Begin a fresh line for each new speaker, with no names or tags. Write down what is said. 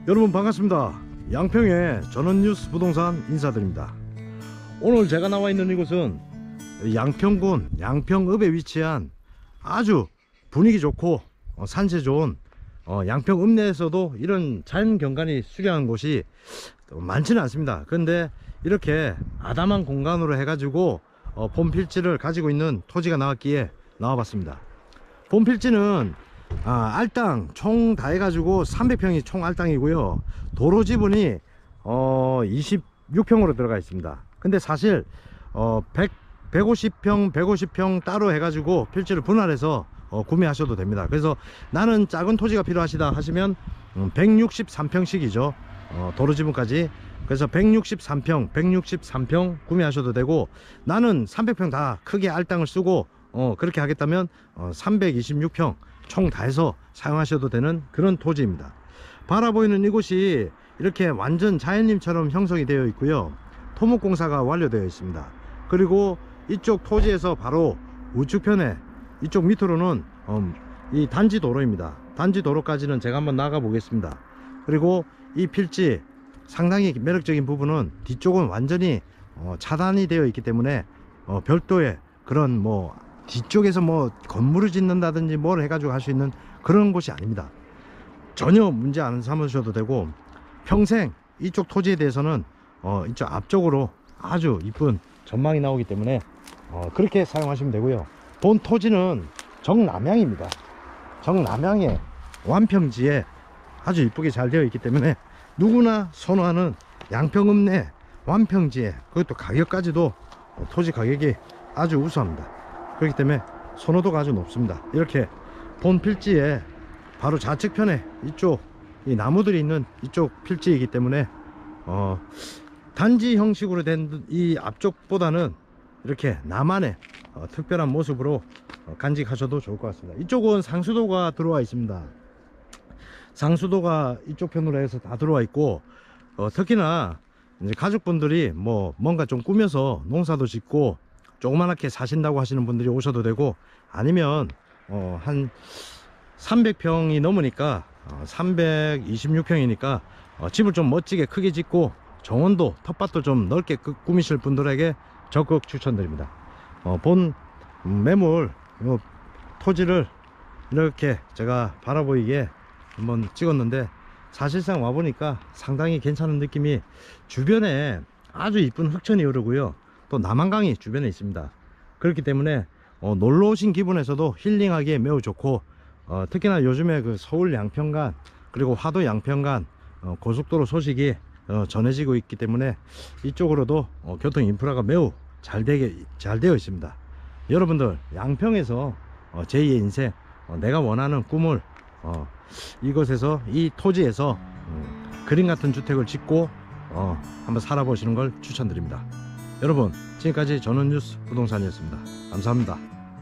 여러분 반갑습니다. 양평의 전원뉴스 부동산 인사드립니다. 오늘 제가 나와 있는 이곳은 양평군 양평읍에 위치한 아주 분위기 좋고 산세 좋은 양평읍 내에서도 이런 자연 경관이 수려한 곳이 많지는 않습니다. 그런데 이렇게 아담한 공간으로 해가지고 봄필지를 가지고 있는 토지가 나왔기에 나와봤습니다. 봄필지는 알땅 총 다 해가지고 300평이 총 알땅이고요. 도로 지분이 26평으로 들어가 있습니다. 근데 사실 150평 따로 해가지고 필지를 분할해서 구매하셔도 됩니다. 그래서 나는 작은 토지가 필요하시다 하시면 163평씩이죠. 도로 지분까지. 그래서 163평 구매하셔도 되고, 나는 300평 다 크게 알땅을 쓰고 그렇게 하겠다면 326평 총 다 해서 사용하셔도 되는 그런 토지입니다. 바라보이는 이곳이 이렇게 완전 자연림처럼 형성이 되어 있고요. 토목공사가 완료되어 있습니다. 그리고 이쪽 토지에서 바로 우측편에 이쪽 밑으로는 이 단지 도로입니다. 단지 도로까지는 제가 한번 나가 보겠습니다. 그리고 이 필지 상당히 매력적인 부분은 뒤쪽은 완전히 차단이 되어 있기 때문에 별도의 그런 뒤쪽에서 건물을 짓는다든지 뭘 해가지고 할 수 있는 그런 곳이 아닙니다. 전혀 문제 안 삼으셔도 되고, 평생 이쪽 토지에 대해서는 이쪽 앞쪽으로 아주 이쁜 전망이 나오기 때문에 그렇게 사용하시면 되고요. 본 토지는 정남향입니다. 정남향의 완평지에 아주 이쁘게 잘 되어 있기 때문에 누구나 선호하는 양평읍 내 완평지에, 그것도 가격까지도 토지 가격이 아주 우수합니다. 그렇기 때문에 선호도가 아주 높습니다. 이렇게 본 필지에 바로 좌측편에 이쪽 이 나무들이 있는 이쪽 필지이기 때문에 단지 형식으로 된 이 앞쪽보다는 이렇게 나만의 특별한 모습으로 간직하셔도 좋을 것 같습니다. 이쪽은 상수도가 들어와 있습니다. 상수도가 이쪽 편으로 해서 다 들어와 있고, 특히나 이제 가족분들이 뭔가 좀 꾸며서 농사도 짓고 조그맣게 사신다고 하시는 분들이 오셔도 되고, 아니면 한 300평이 넘으니까 326평이니까 집을 좀 멋지게 크게 짓고 정원도 텃밭도 좀 넓게 꾸미실 분들에게 적극 추천드립니다. 본 매물 토지를 이렇게 제가 바라보이게 한번 찍었는데, 사실상 와보니까 상당히 괜찮은 느낌이, 주변에 아주 이쁜 흑천이 흐르고요, 또 남한강이 주변에 있습니다. 그렇기 때문에 놀러 오신 기분에서도 힐링하기에 매우 좋고, 특히나 요즘에 그 서울 양평간 그리고 화도 양평간 고속도로 소식이 전해지고 있기 때문에 이쪽으로도 교통 인프라가 매우 잘 되어 있습니다. 여러분들 양평에서 제2의 인생, 내가 원하는 꿈을 이곳에서, 이 토지에서 그림 같은 주택을 짓고 한번 살아보시는 걸 추천드립니다. 여러분, 지금까지 전원뉴스 부동산이었습니다. 감사합니다.